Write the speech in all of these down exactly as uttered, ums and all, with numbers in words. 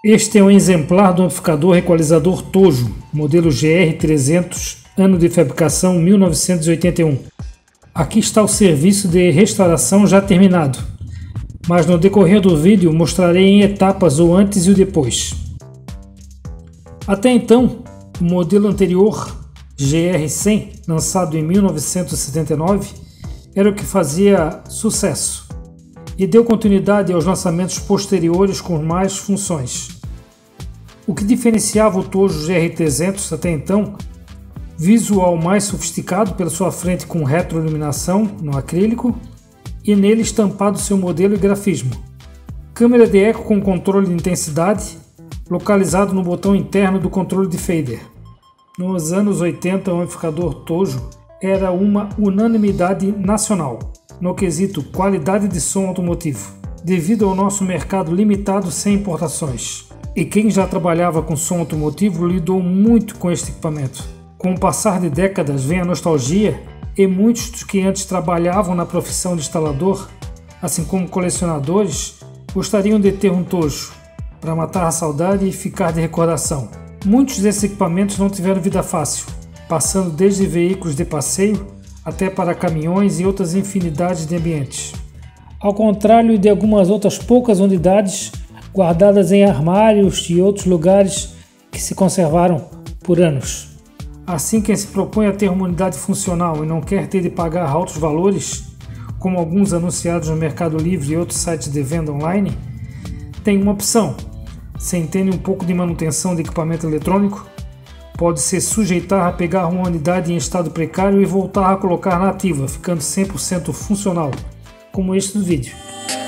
Este é um exemplar do amplificador equalizador Tojo, modelo G R trezentos, ano de fabricação mil novecentos e oitenta e um. Aqui está o serviço de restauração já terminado, mas no decorrer do vídeo mostrarei em etapas o antes e o depois. Até então, o modelo anterior, G R cem, lançado em mil novecentos e setenta e nove, era o que fazia sucesso e deu continuidade aos lançamentos posteriores com mais funções. O que diferenciava o Tojo G R trezentos até então, visual mais sofisticado pela sua frente com retroiluminação no acrílico e nele estampado seu modelo e grafismo. Câmera de eco com controle de intensidade, localizado no botão interno do controle de fader. Nos anos oitenta, o amplificador Tojo era uma unanimidade nacional no quesito qualidade de som automotivo, devido ao nosso mercado limitado sem importações. E quem já trabalhava com som automotivo lidou muito com este equipamento. Com o passar de décadas vem a nostalgia e muitos dos que antes trabalhavam na profissão de instalador, assim como colecionadores, gostariam de ter um Tojo para matar a saudade e ficar de recordação. Muitos desses equipamentos não tiveram vida fácil, passando desde veículos de passeio até para caminhões e outras infinidades de ambientes. Ao contrário de algumas outras poucas unidades guardadas em armários e outros lugares que se conservaram por anos. Assim, quem se propõe a ter uma unidade funcional e não quer ter de pagar altos valores, como alguns anunciados no Mercado Livre e outros sites de venda online, tem uma opção. Se entende um pouco de manutenção de equipamento eletrônico, pode se sujeitar a pegar uma unidade em estado precário e voltar a colocar na ativa, ficando cem por cento funcional, como este do vídeo.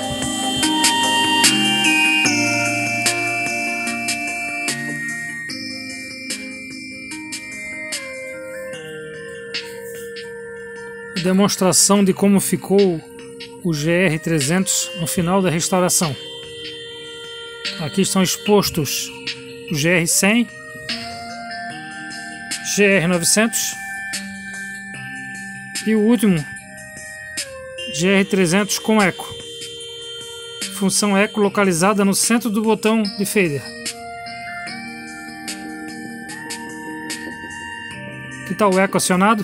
Demonstração de como ficou o G R trezentos no final da restauração. Aqui estão expostos o G R cem, G R novecentos e o último G R trezentos com eco. Função eco localizada no centro do botão de fader. Aqui está o eco acionado.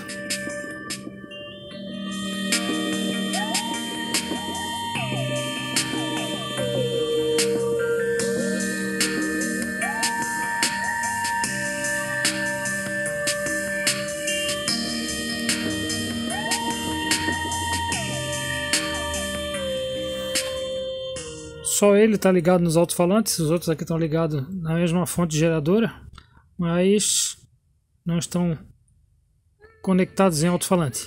Só ele está ligado nos alto-falantes, os outros aqui estão ligados na mesma fonte geradora, mas não estão conectados em alto-falante.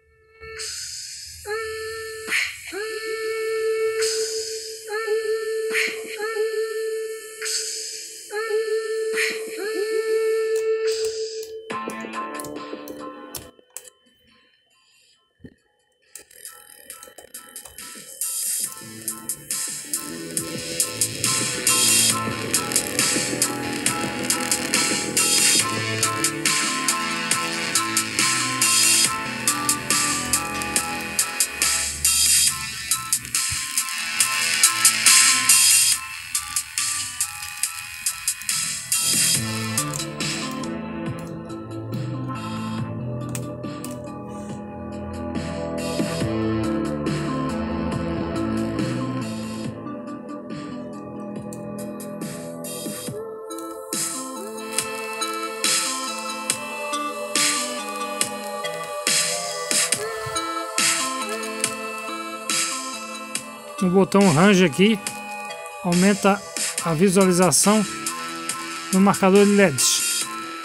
No botão range aqui, aumenta a visualização no marcador de L E Ds.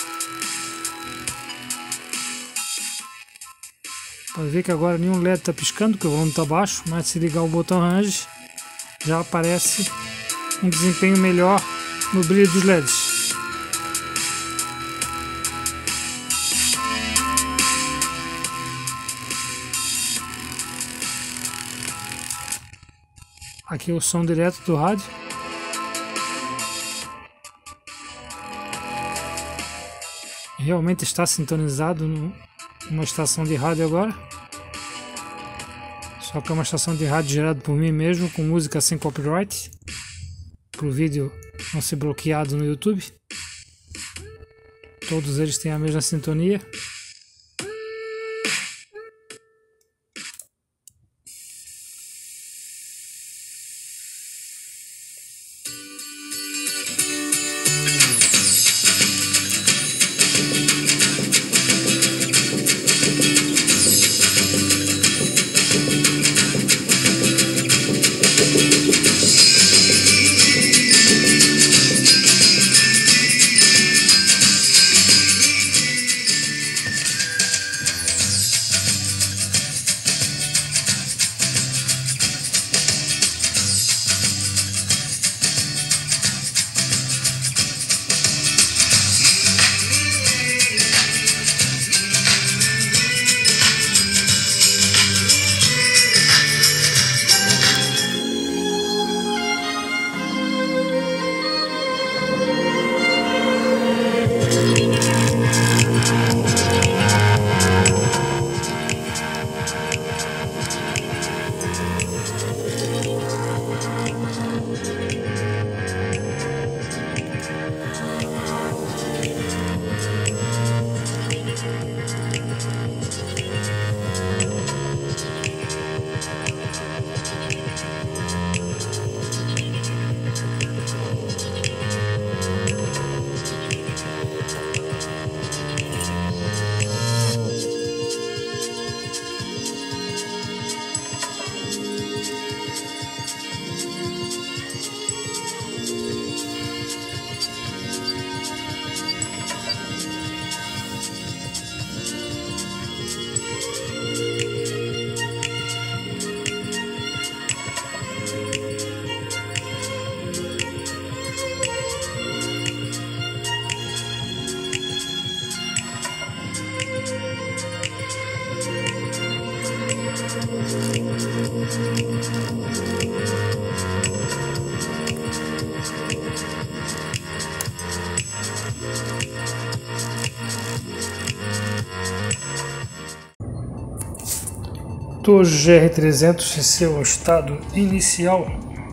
Pode ver que agora nenhum L E D está piscando, porque o volume está baixo, mas se ligar o botão range, já aparece um desempenho melhor no brilho dos L E Ds. Aqui é o som direto do rádio. Realmente está sintonizado numa estação de rádio agora. Só que é uma estação de rádio gerada por mim mesmo, com música sem copyright. para o vídeo não ser bloqueado no YouTube. Todos eles têm a mesma sintonia. Tojo G R trezentos em seu estado inicial.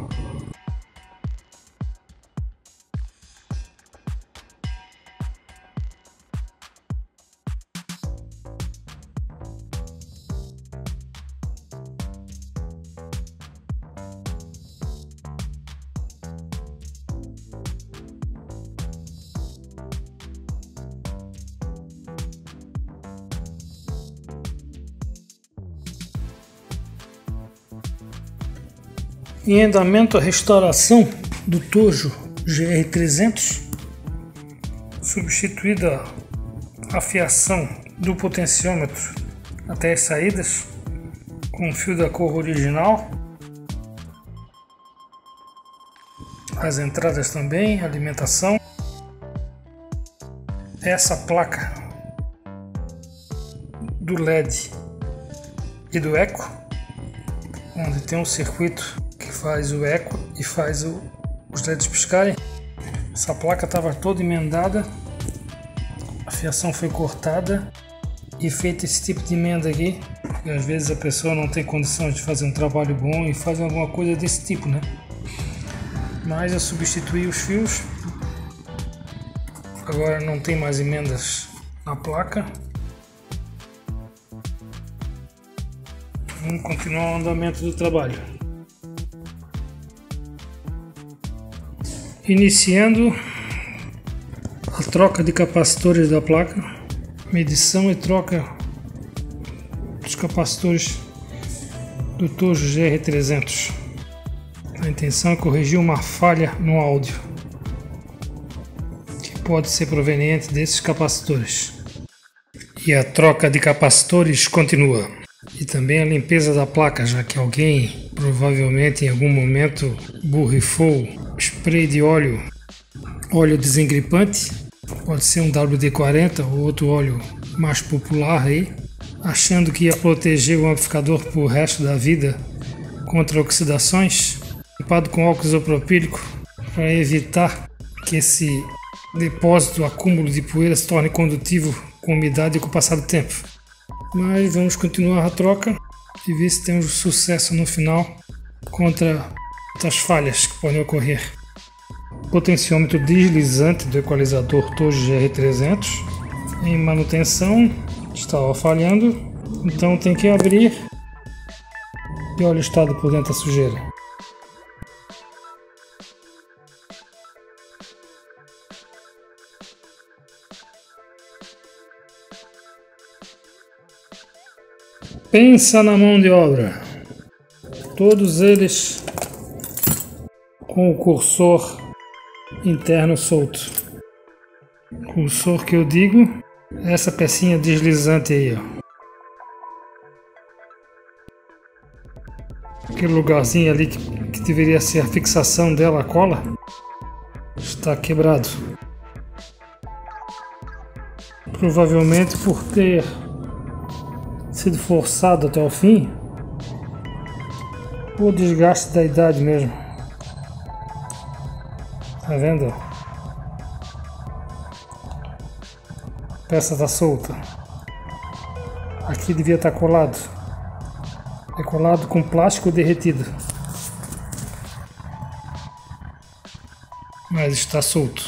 Em andamento a restauração do Tojo G R trezentos, substituída a fiação do potenciômetro até as saídas com o fio da cor original, as entradas também, alimentação, essa placa do L E D e do eco, onde tem um circuito que faz o eco e faz o, os L E Ds piscarem. Essa placa estava toda emendada, a fiação foi cortada e feita esse tipo de emenda aqui, e às vezes a pessoa não tem condições de fazer um trabalho bom e faz alguma coisa desse tipo, né? Mas eu substituí os fios, agora não tem mais emendas na placa. Vamos continuar o andamento do trabalho. Iniciando a troca de capacitores da placa, medição e troca dos capacitores do Tojo G R trezentos. A intenção é corrigir uma falha no áudio, que pode ser proveniente desses capacitores. E a troca de capacitores continua. E também a limpeza da placa, já que alguém provavelmente em algum momento borrifou spray de óleo, óleo desengripante, pode ser um W D quarenta ou outro óleo mais popular aí, achando que ia proteger o amplificador por resto da vida contra oxidações, limpado com álcool isopropílico para evitar que esse depósito, acúmulo de poeira se torne condutivo com umidade com o passar do tempo. Mas vamos continuar a troca e ver se temos sucesso no final contra as falhas que podem ocorrer. potenciômetro deslizante do equalizador Tojo G R trezentos em manutenção, estava falhando, então tem que abrir e olha o estado por dentro da sujeira. Pensa na mão de obra, todos eles com o cursor interno solto. Cursor que eu digo, essa pecinha deslizante aí, ó. Aquele lugarzinho ali que, que deveria ser a fixação dela, a cola, está quebrado. Provavelmente por ter sido forçado até o fim, o desgaste da idade mesmo. Tá vendo? A peça tá solta. Aqui devia estar colado. É colado com plástico derretido. Mas está solto.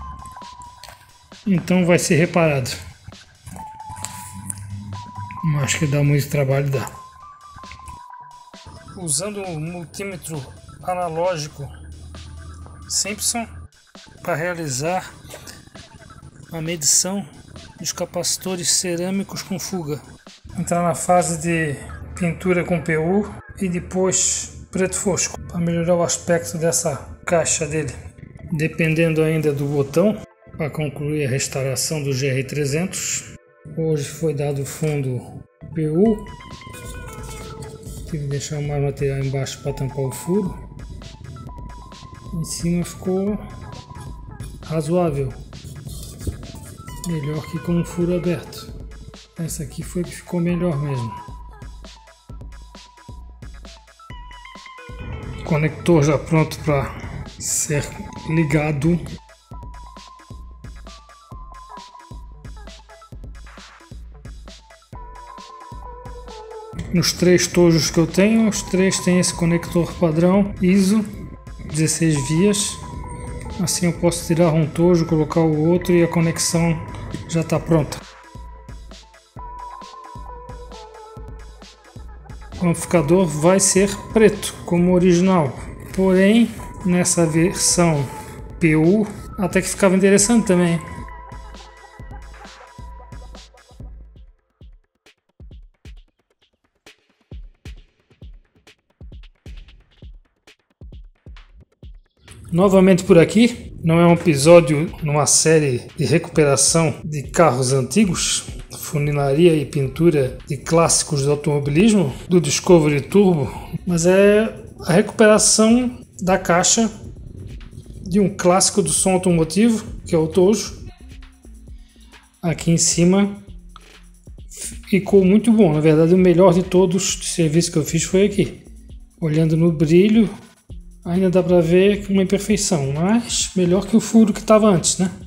Então vai ser reparado. Acho que dá muito trabalho, dá. Usando o multímetro analógico Simpson para realizar a medição dos capacitores cerâmicos com fuga. Entrar na fase de pintura com P U e depois preto fosco para melhorar o aspecto dessa caixa dele. Dependendo ainda do botão para concluir a restauração do G R trezentos. Hoje foi dado fundo P U. Tive que deixar mais material embaixo para tampar o furo. Em cima ficou razoável. Melhor que com o furo aberto. Essa aqui foi que ficou melhor mesmo. Conector já pronto para ser ligado. Nos três tojos que eu tenho, os três têm esse conector padrão I S O, dezesseis vias. Assim eu posso tirar um tojo, colocar o outro e a conexão já está pronta. O amplificador vai ser preto, como o original. Porém, nessa versão P U, até que ficava interessante também. Novamente por aqui, não é um episódio numa série de recuperação de carros antigos, funilaria e pintura de clássicos do automobilismo, do Discovery Turbo, mas é a recuperação da caixa de um clássico do som automotivo, que é o Tojo. Aqui em cima ficou muito bom, na verdade o melhor de todos os serviços que eu fiz foi aqui. Olhando no brilho, ainda dá para ver uma imperfeição, mas melhor que o furo que estava antes, né?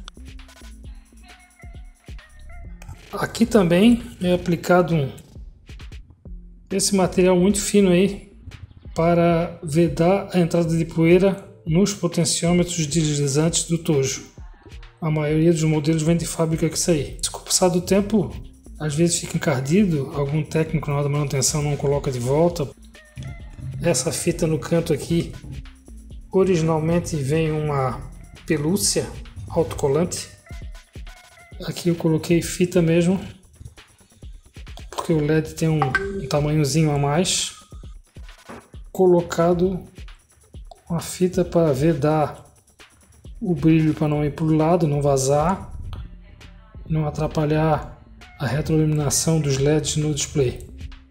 Aqui também é aplicado um, esse material muito fino aí para vedar a entrada de poeira nos potenciômetros deslizantes do Tojo. A maioria dos modelos vem de fábrica com isso aí. Com o passar do tempo, às vezes fica encardido, algum técnico na hora da manutenção não coloca de volta. Essa fita no canto aqui, originalmente vem uma pelúcia autocolante. Aqui eu coloquei fita mesmo, porque o L E D tem um, um tamanhozinho a mais. Colocado uma fita para vedar o brilho para não ir para o lado, não vazar, não atrapalhar a retroiluminação dos L E Ds no display.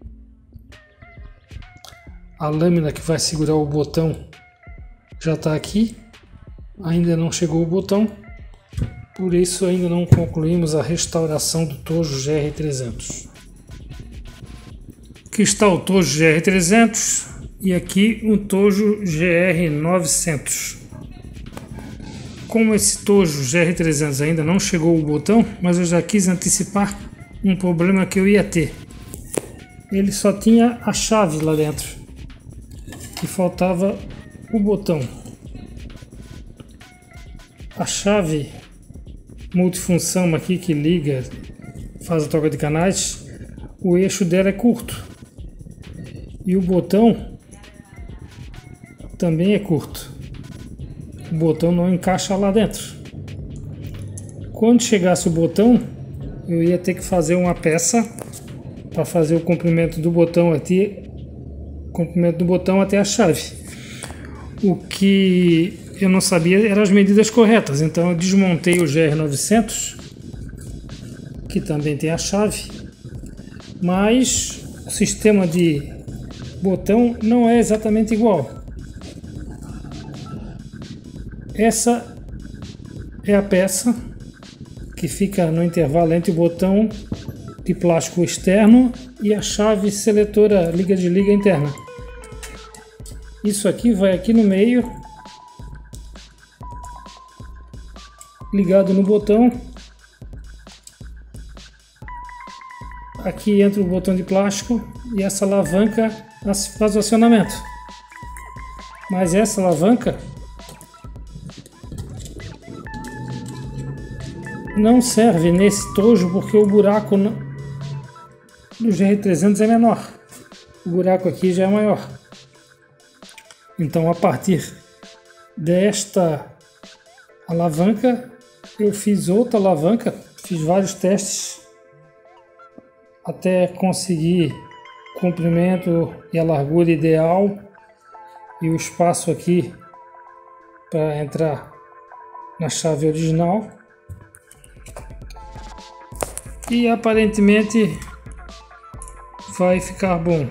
A lâmina que vai segurar o botão já está aqui, ainda não chegou o botão, por isso ainda não concluímos a restauração do Tojo G R trezentos. Aqui está o Tojo G R trezentos e aqui o Tojo G R novecentos. Como esse Tojo G R trezentos ainda não chegou o botão, mas eu já quis antecipar um problema que eu ia ter. Ele só tinha a chave lá dentro, que faltava o botão. A chave multifunção aqui que liga, faz a troca de canais, o eixo dela é curto e o botão também é curto. O botão não encaixa lá dentro. Quando chegasse o botão, eu ia ter que fazer uma peça para fazer o comprimento do botão até, comprimento do botão até a chave. O que eu não sabia eram as medidas corretas, então eu desmontei o G R novecentos, que também tem a chave, mas o sistema de botão não é exatamente igual. Essa é a peça que fica no intervalo entre o botão de plástico externo e a chave seletora liga-desliga interna. Isso aqui vai aqui no meio, ligado no botão. Aqui entra o botão de plástico e essa alavanca faz o acionamento. Mas essa alavanca não serve nesse tojo porque o buraco no G R trezentos é menor. O buraco aqui já é maior. Então, a partir desta alavanca, eu fiz outra alavanca, fiz vários testes até conseguir o comprimento e a largura ideal e o espaço aqui para entrar na chave original. E aparentemente vai ficar bom.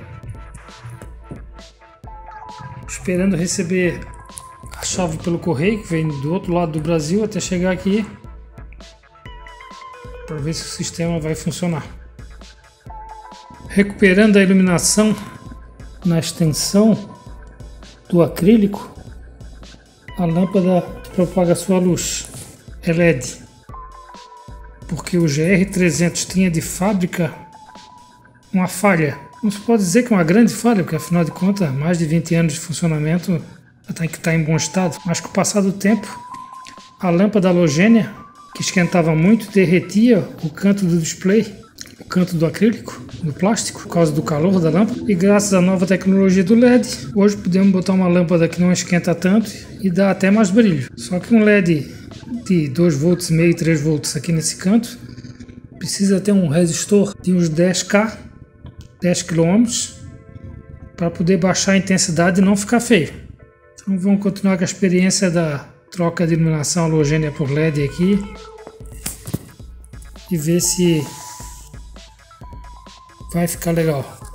Esperando receber a chave pelo correio, que vem do outro lado do Brasil, até chegar aqui, para ver se o sistema vai funcionar. Recuperando a iluminação na extensão do acrílico, a lâmpada propaga sua luz, é L E D. Porque o G R trezentos tinha de fábrica uma falha. Não se pode dizer que é uma grande falha, porque afinal de contas, mais de vinte anos de funcionamento, tem que estar em bom estado. Mas com o passar do tempo, a lâmpada halogênia, que esquentava muito, derretia o canto do display, o canto do acrílico, do plástico, por causa do calor da lâmpada. E graças à nova tecnologia do L E D, hoje podemos botar uma lâmpada que não esquenta tanto e dá até mais brilho. Só que um L E D de dois volts e meio, três volts aqui nesse canto, precisa ter um resistor de uns dez K, dez quilômetros, para poder baixar a intensidade e não ficar feio. Então vamos continuar com a experiência da troca de iluminação halogênia por L E D aqui e ver se vai ficar legal.